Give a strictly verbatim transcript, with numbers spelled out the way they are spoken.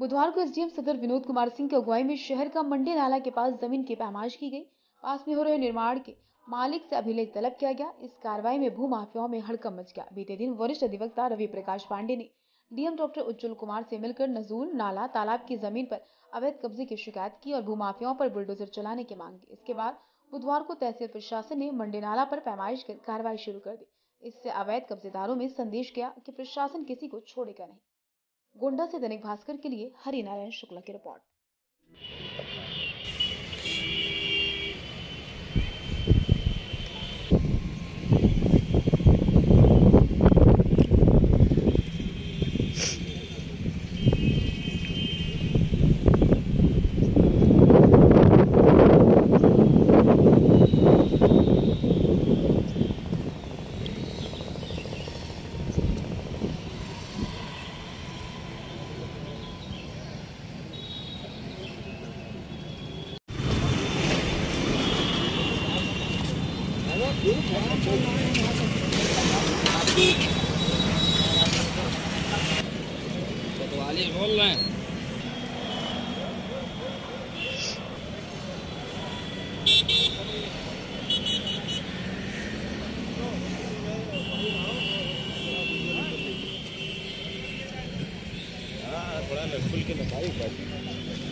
बुधवार को एसडीएम सदर विनोद कुमार सिंह की अगुवाई में शहर का मंडी नाला के पास जमीन की पैमाइश की गई। पास में हो रहे निर्माण के मालिक से अभिलेख तलब किया गया। इस कार्रवाई में भू माफियाओं में हड़कंप मच गया। बीते दिन वरिष्ठ अधिवक्ता रवि प्रकाश पांडे ने डीएम डॉक्टर उज्जवल कुमार से मिलकर नजूल नाला तालाब की जमीन पर अवैध कब्जे की शिकायत की और भू माफियाओं पर बुलडोजर चलाने की मांग की। इसके बाद बुधवार को तहसील प्रशासन ने मंडी नाला पर पैमाइश कर कार्रवाई शुरू कर दी। इससे अवैध कब्जेदारों में संदेश गया कि प्रशासन किसी को छोड़ेगा नहीं। गोंडा से दैनिक भास्कर के लिए हरिनारायण शुक्ला की रिपोर्ट। कोतवाली बोल रहे हैं। हाँ थोड़ा नजफुल के बताइए।